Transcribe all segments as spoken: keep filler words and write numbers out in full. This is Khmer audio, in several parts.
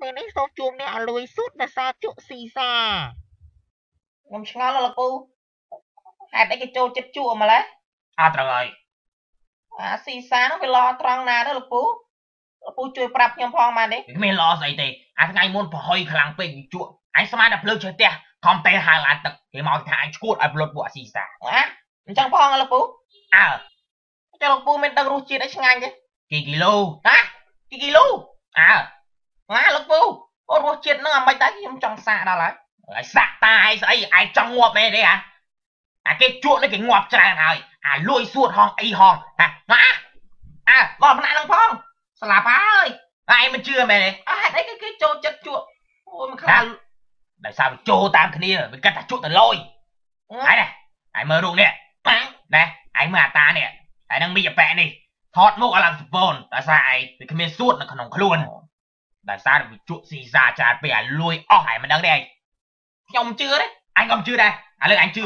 ពេលនេះសូមជួបអ្នកឲ្យលួយសុទ្ធដោយសារជក់ស៊ីសាខ្ញុំឆ្ងល់លោកពូហេតុអីគេចូលចិត្តជក់ម្ល៉េះអត់ត្រូវហើយអាស៊ីសានោះវាល្អត្រង់ណាទៅលោកពូលោកពូជួយប្រាប់ខ្ញុំផងបានទេគ្មានល្អស្អីទេអាថ្ងៃមុនប្រហុយខ្លាំងពេកជក់អញស្មានតែភ្លើងជើផ្ទះខំពេលហៅឡានទឹកគេមកថាអញឈួតឲ្យប្លុតពួកអាស៊ីសាអាអញ្ចឹងផងលោកពូអើចុះលោកពូមានដឹងរសជាតិអីឆ្ងាញ់ទេគីគីឡូហ៎គីគីឡូអើណាលោកពូអូរសជាតិនឹងអាមិនដែរខ្ញុំចង់សាកដល់ហើយហើយសាក់តាឯងស្អីឯងចង់ងាប់មែនទេហ៎អាគេជក់នេះគេងាប់ច្រើនហើយអាលួយសួតហងអីហងហ៎ណាអើបោះផ្នែកនឹងផងស្លាប់ហើយឯងមិនជឿមែនទេអើហេតុអីគេគេចូលចិត្តជក់អូយមិនខ្លាចដោយសារចូលតាមគ្នាវាកាត់ថាជក់ទៅលយហើយណាឯងមើលរូបនេះណាឯងមើលអាតានេះហើយនឹងមីអាប៉ែនេះថតមុខឲ្យឡើងសពូនដោយសារឯងវាគ្មានសួតនៅក្នុងខ្លួនដោយសារវាជក់ស៊ីសាច្រើនពេកឲ្យលួយអស់ឯងមិនដឹងទេឯងខ្ញុំជឿទេអញក៏មិនជឿដែរឥឡូវអញជឿ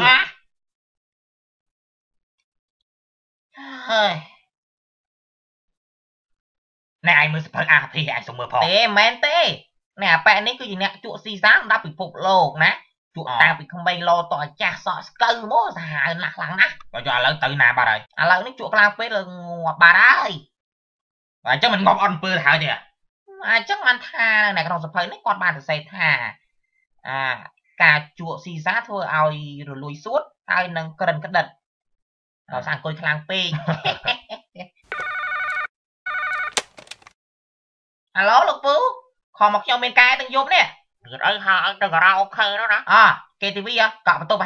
ហើយណែឯងមើលសភៅអាភីឯងសុំមើលផងទេមែនទេណែអាប៉ែនេះគឺជាអ្នកជក់ស៊ីសាសម្រាប់ពិភពលោកណាជក់តាំងពីក្មេងលោតឲ្យចាស់សក់ស្កូវមកសាហាវណាស់ខ្លាំងណាស់បើចុះឥឡូវទៅណាបាត់ហើយឥឡូវនេះជក់ខ្លាំងពេកងាប់បាត់ហើយអញ្ចឹងមិនងាប់អត់អំពើទៅហើយទេអញ្ចឹងបានថានៅក្នុងសភៅនេះគាត់បានសរសេរថាអាការជក់ស៊ីសាធ្វើឲ្យរលួយសួតហើយនឹងក្រិនក្តិតដោយសារអង្គុយខ្លាំងពេកហៅឡូលោកពូខំមកខ្ញុំមានកែទាំងយប់នេះអីហៅទៅការ៉ាអូខេនោះណាអគេទីវីកក់បន្ទប់